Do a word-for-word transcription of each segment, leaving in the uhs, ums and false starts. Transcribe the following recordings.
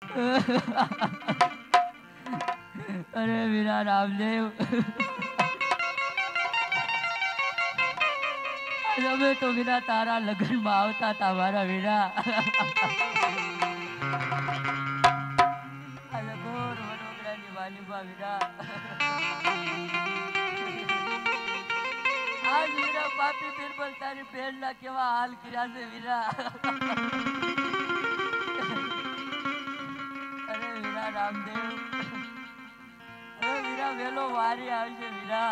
अरे वीरा रामदेव અમે તો વિના તારા લગ્ન માં આવતા હતા મારા વીરા ઘોર વડોદરાની વાલીમાં વીરા આજ વીરા પાપી બિરબલ તારી બેન ના કેવા હાલ કર્યા છે વીરા અરે વીરા રામદેવ અરે વીરા વેલો વારી આવશે વીરા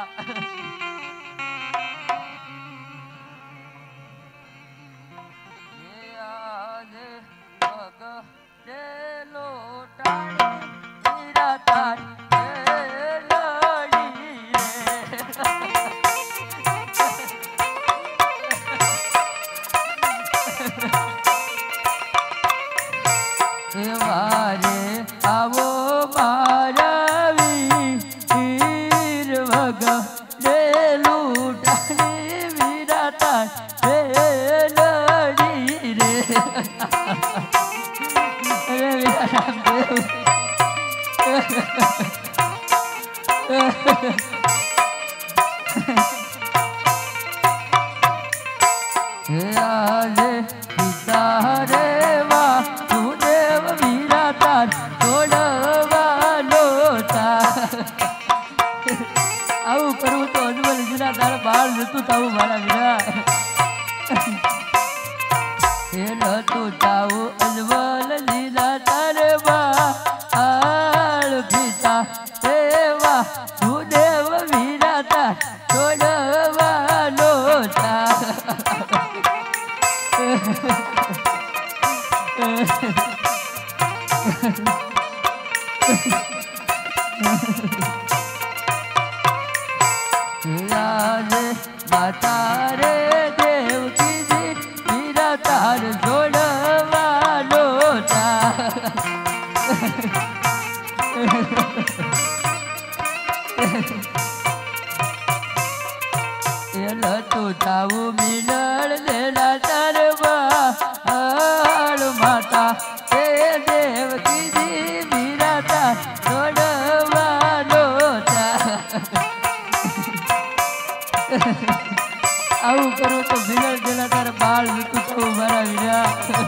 આવું કરો તો બિલર જેલા તારે બાળ વીતું થવું મારા વીરા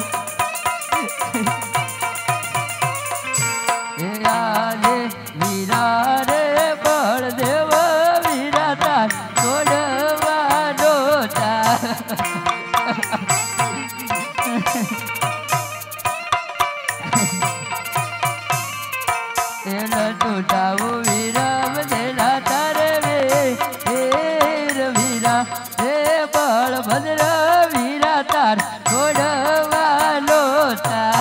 હે આજે વીરા રે બળદેવ વીરા તાર છોડવાનો તા એલા ટૂટાવું વીરા બધેલા તારે વે હેર વીરા હે બળભદ્ર વીરા તાર છોડવાનો તા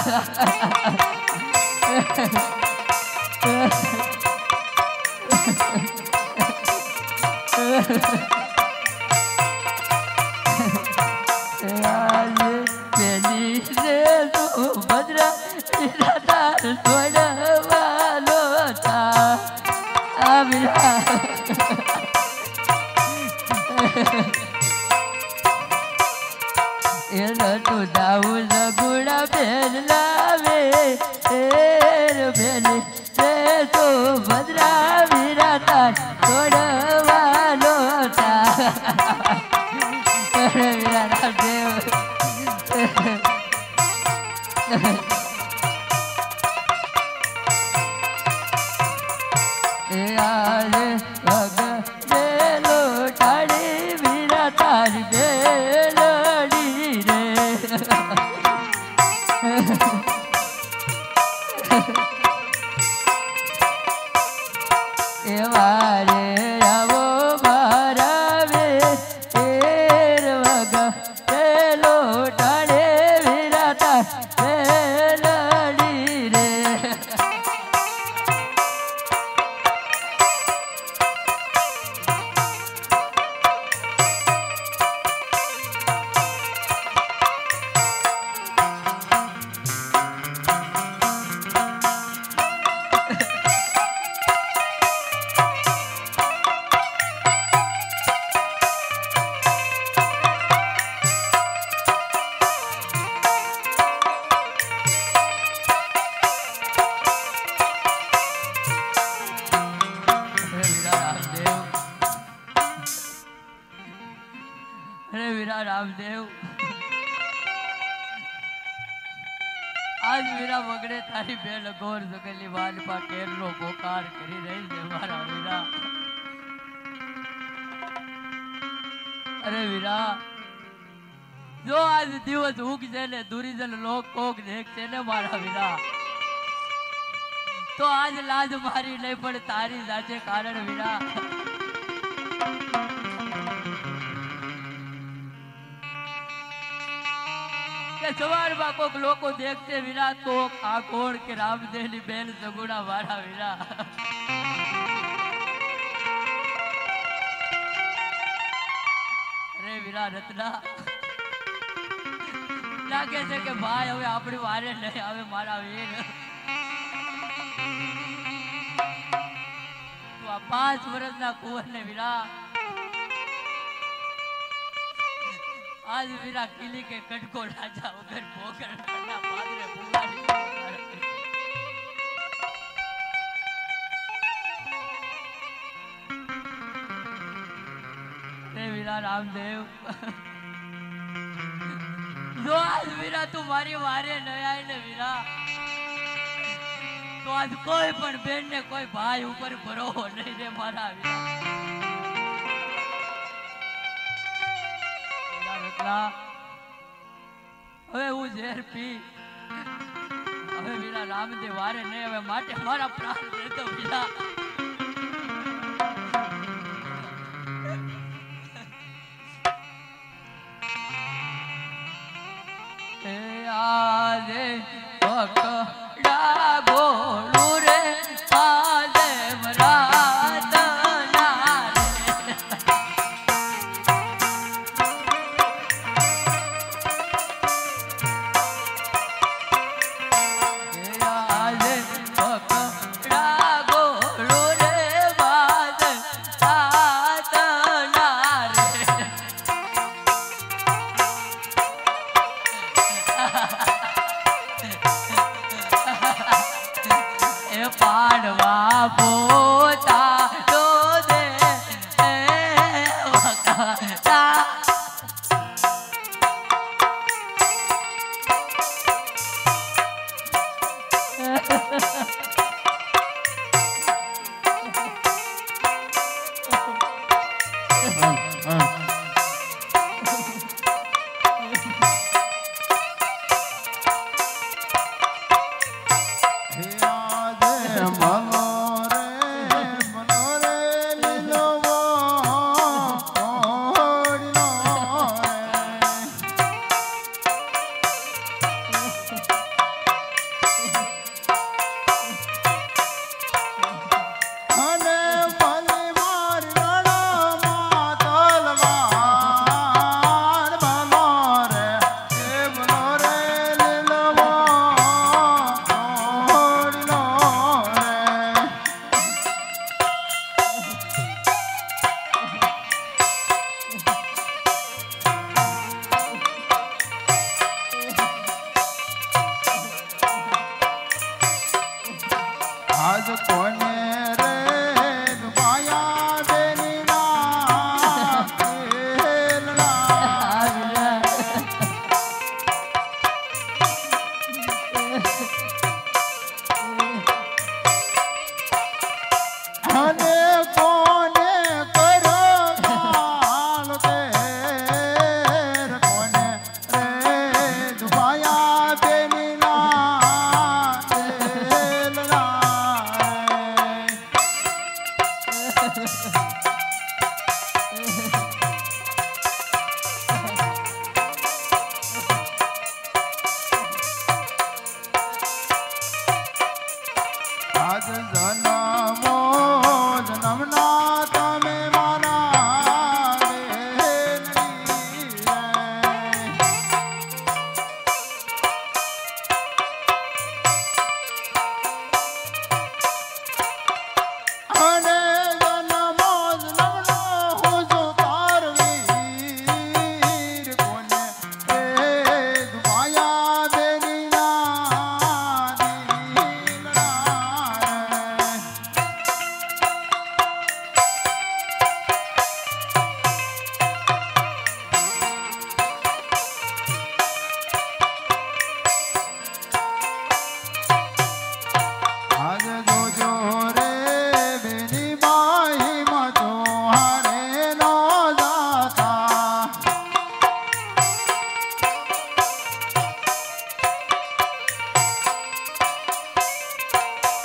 પેલી રે ભદ્ર વીરા તાર છોડવાનો તા આ વીરા એનો તું દાઉદ ગુણા બેન લાવે એર બેલી રે તો ભદ્રા વીરા તાર છોડવાનો તા વીરા રામદેવ એ આલે ભગ આગળ તારી બેલ ગોર જગેલી વાલપા કેરનો પોકાર કરી રહી છે મારા વીરા. અરે વીરા, જો આજ દિવસ ઉગશે ને દુરીજન લોક કોક દેખશે ને મારા વીરા, તો આજ લાજ મારી નહીં પણ તારી જાજે કારણ વીરા. કે સવારમાં કોક લોકો દેખતે વીરા તો આ કોણ કે રામદેવની બેન સગુણા મારા વીરા. અરે વીરા રત્ના, લાગે છે કે ભાઈ હવે આપણી વારે નહીં આવે મારા વીર. તું આ પાંચ વર્ષના કુંવરને વીરા આજ વીરા કિલી કે કટકો રાજા વગર ભોગર કરના પાદરે ફુલારી. રે વીરા રામદેવ, જો આજ વીરા તું મારી વારે ન આય ને વીરા, તો આજ કોઈ પણ બેન ને કોઈ ભાઈ ઉપર ભરોવો નહીં રે મારા વીરા. હવે હું ઝેર પી, હવે વીરા રામદેવ વારે નહીં, હવે માટે મારા પ્રાણ દેતો વીરા. એ આજે પકડા ગોળું રે આજે મરાત પાડવા પોતા તો દે વખતા. આજ કોને રે માયા દેની ના અને કોને કરો હાલ તે કોને રે માયા દેની આજ જન્મો જન્મના તમે મારા અને જન્મો જન્મનો હું જો તારવીર કોને એ માયા દેની ના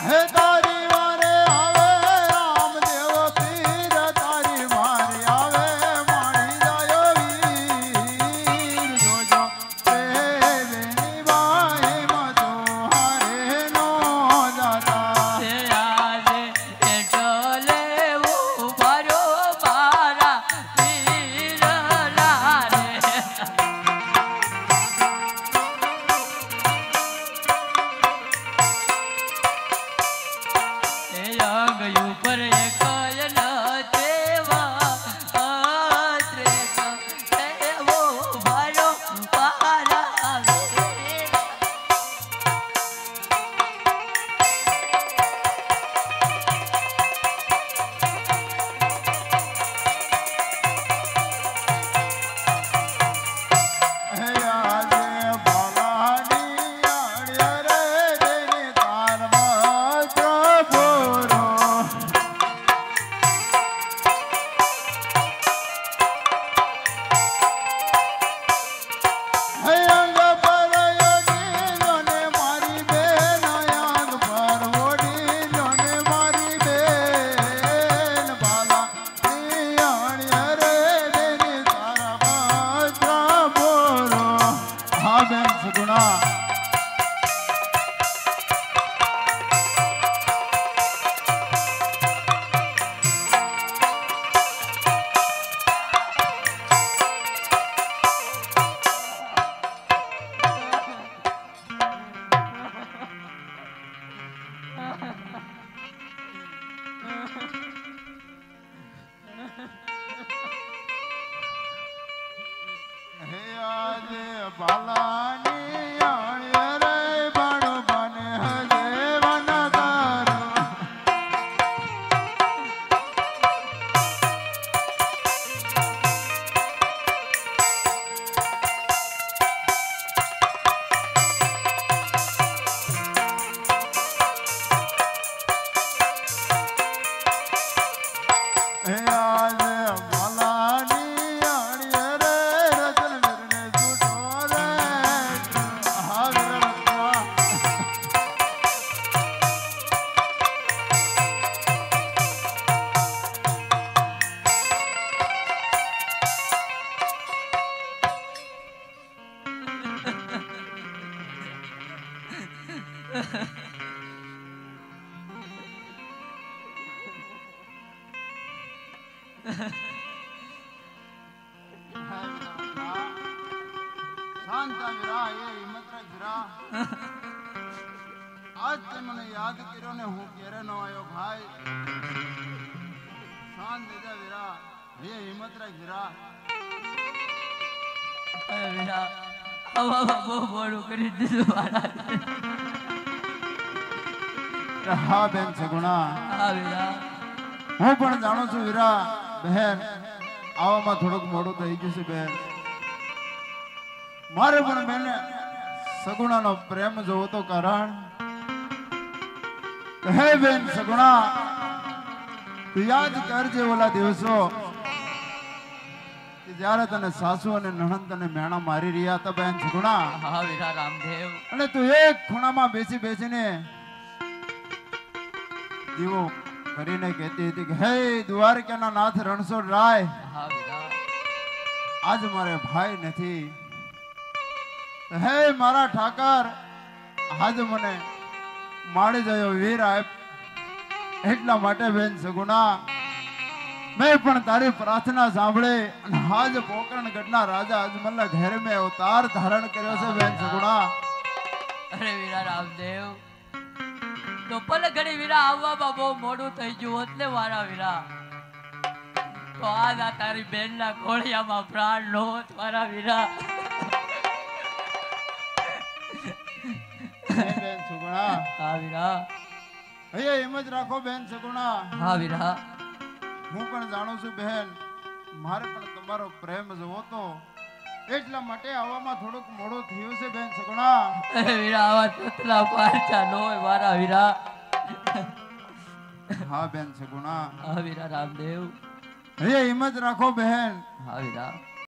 શાંતા વિરા એ હિંમત રાખ વિરા આજ તે મને યાદ કર્યો ને હું ક્યારે ન આવ્યો ભાઈ શાંત થઈ જા વિરા એ હિંમત રાખ વિરા અરે વિરા આવા બહુ મોડું કરી દીધું મારા હા બેન સગુણા હા વિરા હું પણ જાણું છું વિરા બહેન આવવામાં થોડુંક મોડું થઈ ગયું છે બેન મારે પણ બેને સગુણાનો પ્રેમ જોવો તો કારણ હે બેન સગુણા તું યાદ કરજે ઓલા દિવસો કે જ્યારે તને સાસુ અને નણંદ તને મેણા મારી રહ્યા હતા બેન સગુણા હા વિરા રામદેવ અને તું એક ખૂણામાં બેસી બેસીને દીવો કરીને કહેતી હતી કે હે દ્વારકાના નાથ રણછોડ રાય હા વિરા આજ મારે ભાઈ નથી હે મારા ઠાકર આજ મને માડી જયો વીર આપ એટલા માટે બેન સગુણા મેં પણ તારી પ્રાર્થના સાંભળી અને આજ પોકરણગઢના રાજા અજમલના ઘેર મેં અવતાર ધારણ કર્યો છે બેન સગુણા અરે વીરા રામદેવ તો ભલે ઘડી વીરા આવવામાં બહુ મોડું થઈ ગયું એટલે મારા વીરા તો આજ આ તારી બેનના ઘોડિયામાં પ્રાણ નો હોત મારા વીરા બેન સગુણા હા વીરા હૈયા એમ જ રાખો બેન સગુણા હા વીરા હું પણ જાણું છું બેન મારે પણ તમારો પ્રેમ જોવો તો એટલા માટે આવવામાં થોડુંક મોડું થયું છે બેન સગુણા અરે વીરા આવા તતલા પારચા નો હોય મારા વીરા હા બેન સગુણા હા વીરા રામદેવ હૈયા એમ જ રાખો બહેન હા વીરા